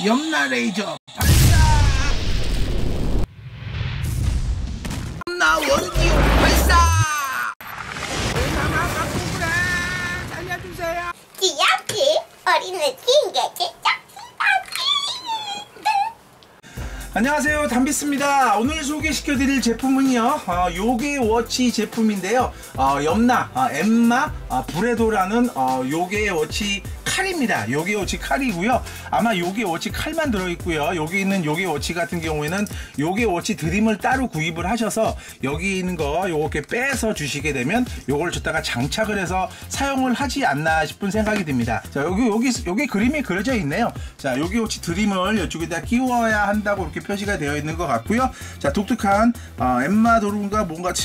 염라 레이저 발사. 염라 원기용 발사. 내가 갖고 그래. 살려주세요. 귀엽지? 어린을 징계지 안녕하세요, 담비스입니다. 오늘 소개시켜드릴 제품은요, 요게워치 제품인데요. 염라, 엠마, 브레도라는 요게워치 칼입니다. 요게워치 칼이고요. 아마 요게워치 칼만 들어있고요. 여기 있는 요게워치 같은 경우에는 요게워치 드림을 따로 구입을 하셔서 여기 있는 거 요렇게 빼서 주시게 되면 요걸 줬다가 장착을 해서 사용을 하지 않나 싶은 생각이 듭니다. 자, 여기 그림이 그려져 있네요. 자, 요게워치 드림을 이쪽에다 끼워야 한다고 이렇게 표시가 되어 있는 것 같고요. 자, 독특한 엠마 도루인가 뭔가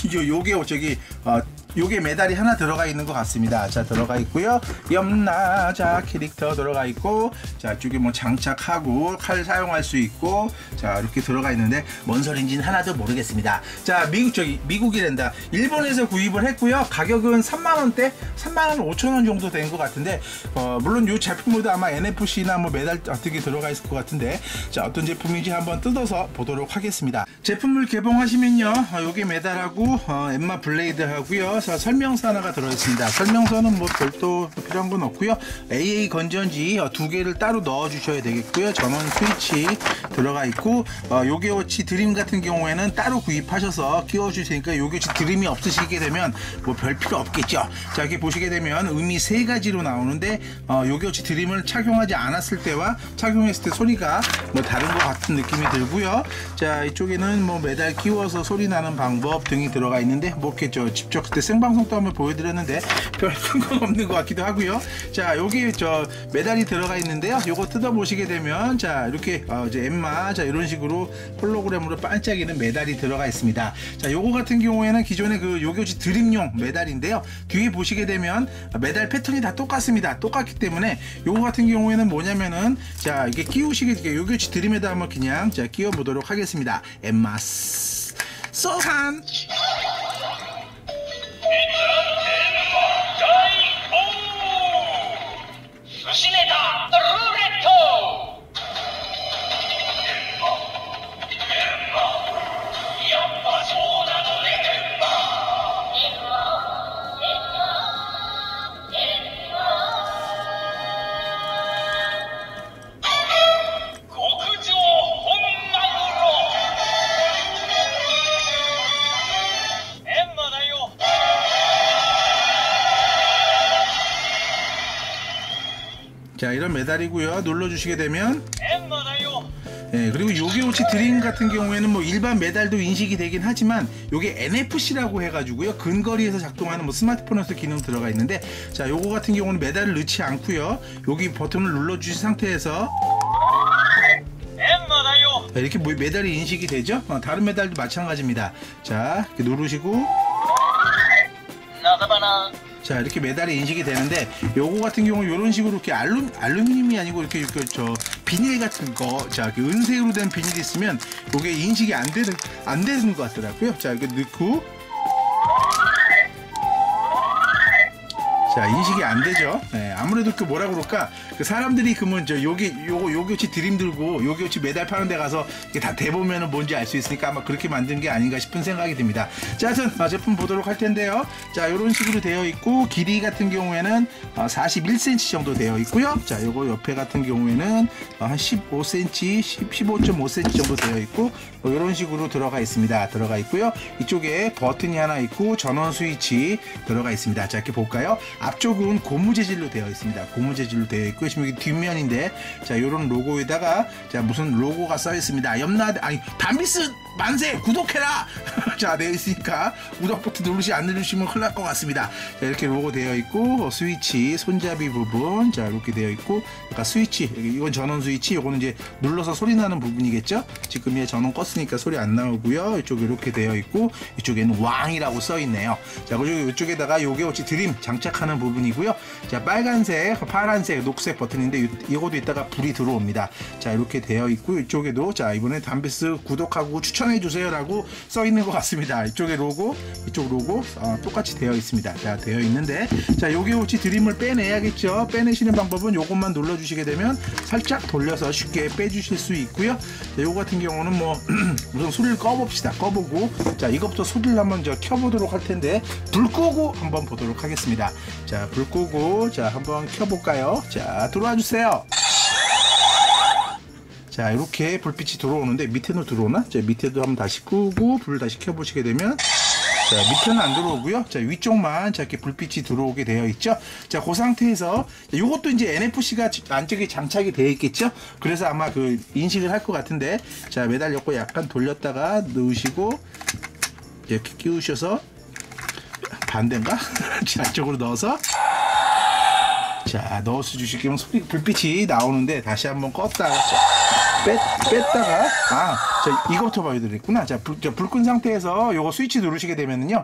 요게 메달이 하나 들어가 있는 것 같습니다. 자, 들어가 있고요. 염라자 캐릭터 들어가 있고, 자, 이쪽에 뭐 장착하고 칼 사용할 수 있고, 자, 이렇게 들어가 있는데 뭔 소린지는 하나도 모르겠습니다. 자, 미국이란다. 일본에서 구입을 했고요. 가격은 3만원대, 3만 5천원 정도 된 것 같은데, 물론 이 제품으로도 아마 NFC나 뭐 메달 어떻게 들어가 있을 것 같은데, 자, 어떤 제품인지 한번 뜯어서 보도록 하겠습니다. 제품을 개봉하시면요, 요게 메달하고 엠마 블레이드 하고요. 자, 설명서 하나가 들어있습니다. 설명서는 뭐 별도 필요한 건 없고요. AA 건전지 두 개를 따로 넣어 주셔야 되겠고요. 전원 스위치 들어가 있고, 요게워치 드림 같은 경우에는 따로 구입하셔서 끼워 주시니까 요게워치 드림이 없으시게 되면 뭐 별 필요 없겠죠. 자, 이렇게 보시게 되면 의미 세 가지로 나오는데, 요게워치 드림을 착용하지 않았을 때와 착용했을 때 소리가 뭐 다른 것 같은 느낌이 들고요. 자, 이쪽에는 뭐 메달 끼워서 소리 나는 방법 등이 들어가 있는데, 뭐 이렇게 직접 그때 생방송도 한번 보여드렸는데 별 큰 건 없는 것 같기도 하고요. 자, 여기 메달이 들어가 있는데요. 요거 뜯어 보시게 되면, 자, 이렇게 이제 엠마, 자, 이런 식으로 홀로그램으로 반짝이는 메달이 들어가 있습니다. 자, 요거 같은 경우에는 기존의 그 요게워치 드림용 메달인데요. 뒤에 보시게 되면 메달 패턴이 다 똑같습니다. 똑같기 때문에 요거 같은 경우에는 뭐냐면은, 자, 이게 끼우시게 요게워치 드림에다 한번 그냥 자 끼워 보도록 하겠습니다. 엠마 쏘한. 자, 이런 메달이고요. 눌러주시게 되면, 네, 그리고 요게워치 드림 같은 경우에는 뭐 일반 메달도 인식이 되긴 하지만 요게 NFC라고 해가지고요, 근거리에서 작동하는 뭐 스마트폰에서 기능 들어가 있는데, 자, 요거 같은 경우는 메달을 넣지 않고요, 여기 버튼을 눌러주신 상태에서 자, 이렇게 뭐 메달이 인식이 되죠. 다른 메달도 마찬가지입니다. 자, 이렇게 누르시고, 자, 이렇게 메달이 인식이 되는데, 요거 같은 경우 이런 식으로 이렇게 알루미늄이 아니고 이렇게 비닐 같은 거, 자, 은색으로 된 비닐이 있으면 요게 인식이 안 되는 것 같더라고요. 자, 이거 넣고, 자, 인식이 안 되죠. 네, 아무래도 그 뭐라 그럴까, 그 사람들이 그러면 요게워치 드림 들고 요게워치 메달 파는 데 가서 이게 다 대보면은 뭔지 알 수 있으니까 아마 그렇게 만든 게 아닌가 싶은 생각이 듭니다. 자, 하여튼 제품 보도록 할 텐데요. 자, 요런 식으로 되어 있고, 길이 같은 경우에는 41cm 정도 되어 있고요. 자, 요거 옆에 같은 경우에는 한 15cm, 15.5cm 정도 되어 있고, 요런 식으로 들어가 있습니다. 들어가 있고요. 이쪽에 버튼이 하나 있고 전원 스위치 들어가 있습니다. 자, 이렇게 볼까요? 앞쪽은 고무 재질로 되어 있습니다. 고무 재질로 되어 있고, 지금 여기 뒷면인데, 자, 요런 로고에다가 자, 무슨 로고가 써 있습니다. 담비스 만세 구독해라. 자, 되어 있으니까 구독 버튼 안 누르시면 큰일 날 것 같습니다. 자, 이렇게 로고 되어 있고, 스위치 손잡이 부분, 자, 이렇게 되어 있고, 그러니까 스위치, 이건 전원 스위치, 요거는 이제 눌러서 소리 나는 부분이겠죠. 지금 전원 껐으니까 소리 안 나오고요. 이쪽 이렇게 되어 있고, 이쪽에는 왕이라고 써 있네요. 자, 그리고 이쪽에다가 요게워치 드림 장착하는 부분이고요. 자, 빨간 하얀색, 파란색, 녹색 버튼인데 이것도 이따가 불이 들어옵니다. 자, 이렇게 되어 있고 이쪽에도 자, 이번에 담비스 구독하고 추천해 주세요라고 써 있는 것 같습니다. 이쪽에 로고, 이쪽 로고 똑같이 되어 있습니다. 자, 되어 있는데 자, 요게오치 드림을 빼내야겠죠. 빼내시는 방법은 요것만 눌러주시게 되면 살짝 돌려서 쉽게 빼주실 수 있고요. 자, 요거 같은 경우는 뭐 우선 소리를 꺼봅시다. 꺼보고 자, 이것부터 소리를 한번 켜보도록 할 텐데 불 끄고 한번 보도록 하겠습니다. 자, 불 끄고 자, 한번 켜볼까요? 자, 들어와 주세요. 자, 이렇게 불빛이 들어오는데 밑에도 들어오나? 자, 밑에도 한번 다시 끄고 불 다시 켜보시게 되면 자, 밑에는 안 들어오고요. 자, 위쪽만 자, 이렇게 불빛이 들어오게 되어 있죠. 자, 그 상태에서 이것도 이제 NFC가 안쪽에 장착이 되어 있겠죠. 그래서 아마 그 인식을 할 것 같은데 자, 매달렸고 약간 돌렸다가 넣으시고 이렇게 끼우셔서 반대인가? 자, 이쪽으로 넣어서 자, 넣어서 주시면 소리 불빛이 나오는데 다시 한번 껐다가 뺐다가 자, 이거부터 보여드렸구나. 자, 불 끈 상태에서 요거 스위치 누르시게 되면은요.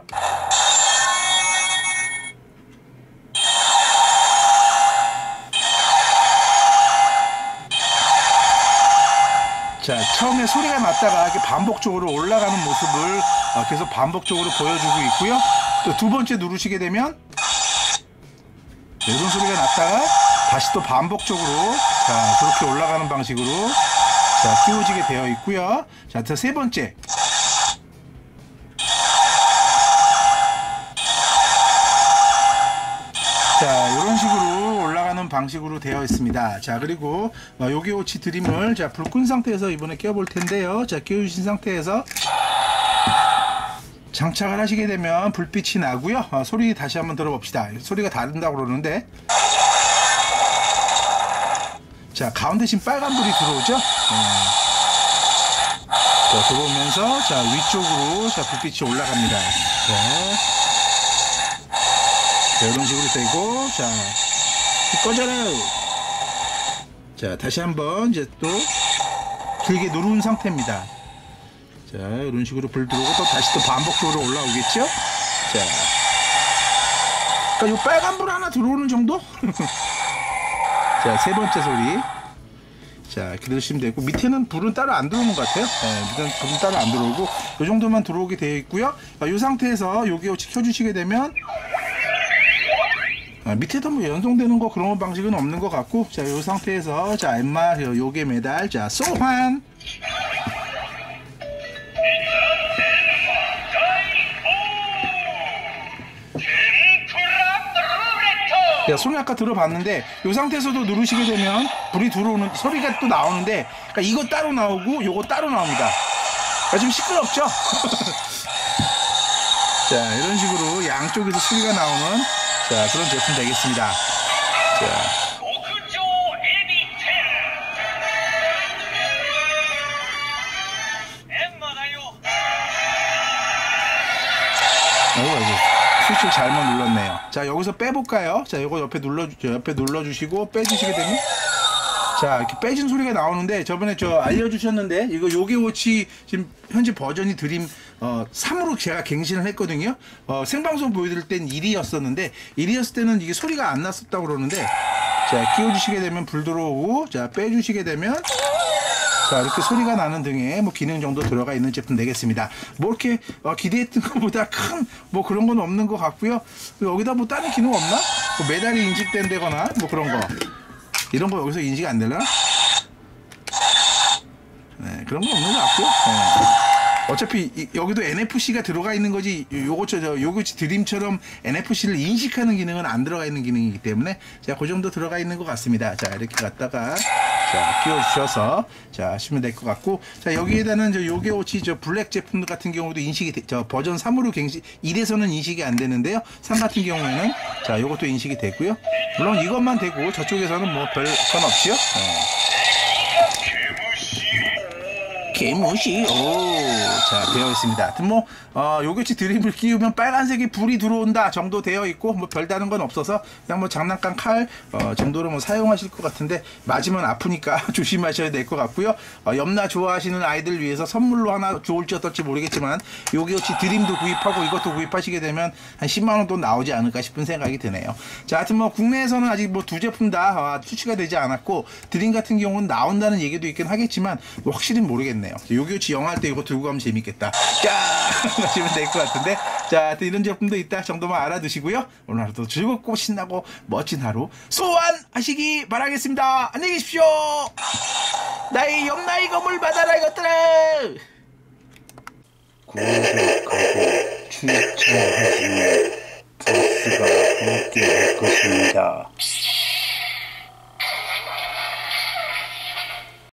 자, 처음에 소리가 났다가 이렇게 반복적으로 올라가는 모습을 계속 반복적으로 보여주고 있고요. 또 두 번째 누르시게 되면 이런 소리가 났다가 다시 또 반복적으로 자, 저렇게 올라가는 방식으로 자, 끼워지게 되어 있고요. 자, 세 번째. 자, 이런 식으로 올라가는 방식으로 되어 있습니다. 자, 그리고 요게오치 드림을 자, 불 끈 상태에서 이번에 껴볼 텐데요. 자, 끼워주신 상태에서 장착을 하시게 되면 불빛이 나고요. 소리 다시 한번 들어봅시다. 소리가 다른다고 그러는데 자, 가운데 지금 빨간불이 들어오죠. 자, 들어오면서 자, 위쪽으로 자, 불빛이 올라갑니다. 자, 이런 식으로 되고 자, 꺼져라. 자, 다시 한번 이제 또 길게 누른 상태입니다. 자, 이런 식으로 불 들어오고 또 다시 또 반복적으로 올라오겠죠. 자, 그러니까 요 빨간 불 하나 들어오는 정도? 자, 세 번째 소리. 자, 이렇게 들으시면 되고 밑에는 불은 따로 안 들어오는 것 같아요. 네, 밑에는 불은 따로 안 들어오고 이 정도만 들어오게 되어 있고요. 이 상태에서 요게오치 켜주시게 되면 밑에도 뭐 연동되는 거 그런 방식은 없는 것 같고 자, 이 상태에서 자, 엠마 요게 메달 자, 소환. 야, 소리 아까 들어봤는데 이 상태에서도 누르시게 되면 불이 들어오는 소리가 또 나오는데 그러니까 이거 따로 나오고 요거 따로 나옵니다. 그러니까 좀 시끄럽죠? 자, 이런 식으로 양쪽에서 소리가 나오는 자, 그런 제품 되겠습니다. 자, 스위치 잘못 눌렀네요. 자, 여기서 빼볼까요? 자, 이거 옆에 눌러주시고 빼주시게 되면 자, 이렇게 빼진 소리가 나오는데 저번에 알려주셨는데 이거 요게오치 지금 현재 버전이 드림 3으로 제가 갱신을 했거든요. 생방송 보여드릴 땐 1이었었는데 1이었을 때는 이게 소리가 안 났었다고 그러는데 자, 끼워주시게 되면 불 들어오고 자, 빼주시게 되면 자, 이렇게 소리가 나는 등의 뭐 기능 정도 들어가 있는 제품 되겠습니다. 뭐 이렇게 기대했던 것보다 큰 뭐 그런 건 없는 것 같고요. 여기다 뭐 다른 기능 없나? 뭐 메달이 인식된다거나 뭐 그런 거 이런 거 여기서 인식 안 되려나? 네, 그런 거 없는 것 같고요. 네. 어차피 여기도 NFC가 들어가 있는 거지 요거치 드림처럼 NFC를 인식하는 기능은 안 들어가 있는 기능이기 때문에 자, 그 정도 들어가 있는 것 같습니다. 자, 이렇게 갖다가 자, 끼워주셔서 자, 하시면 될 것 같고 자, 여기에다는 요게오치 블랙 제품 같은 경우도 인식이 버전 3으로 갱신 1에서는 인식이 안 되는데요. 3 같은 경우에는 자, 요것도 인식이 되고요. 물론 이것만 되고 저쪽에서는 뭐 별 건 없이요. 네. 개무시. 자, 되어 있습니다. 하여튼 뭐 요거치 드림을 끼우면 빨간색이 불이 들어온다 정도 되어 있고, 뭐 별다른 건 없어서 그냥 뭐 장난감 칼 정도로 뭐 사용하실 것 같은데, 맞으면 아프니까 조심하셔야 될 것 같고요. 염라 좋아하시는 아이들 위해서 선물로 하나 좋을지 어떨지 모르겠지만, 요거치 드림도 구입하고 이것도 구입하시게 되면 한 10만 원 돈 나오지 않을까 싶은 생각이 드네요. 자, 하여튼 뭐 국내에서는 아직 뭐 두 제품 다 출시가 되지 않았고, 드림 같은 경우는 나온다는 얘기도 있긴 하겠지만 뭐 확실히 모르겠네요. 요기요치 영화할 때 이거 들고 가면 재밌겠다. 자, 하시면 될 것 같은데, 자, 하여튼 이런 제품도 있다 정도만 알아두시고요. 오늘 하루도 즐겁고 신나고 멋진 하루 소환하시기 바라겠습니다. 안녕히 계십시오. 나의 염라의 검을 받아라 이것들아. 구독하고 추천하시면 버스가 함께 할 것입니다.